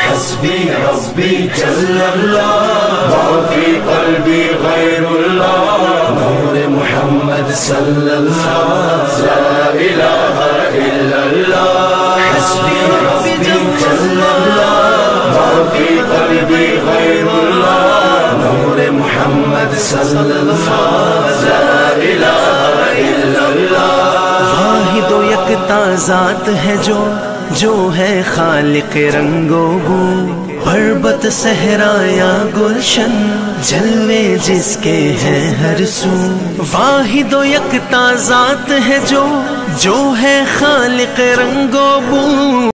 हस्बी रब्बी जल्लल्लाह माफी क़ल्बी गैरुल्लाह नूर मुहम्मद सल्लल्लाह ला इलाहा इल्लल्लाह हस्बी रब्बी जल्लल्लाह माफी क़ल्बी गैरुल्लाह नूर मुहम्मद सल्लल्लाह ला इलाहा इल्लल्लाह। वाहिद व यकता ज़ात है जो है खालिक रंगो बू पर्वत सहराया गुलशन जलवे जिसके हैं हर सू। वाहिद व यकता ज़ात है जो है खालिक रंगो बू।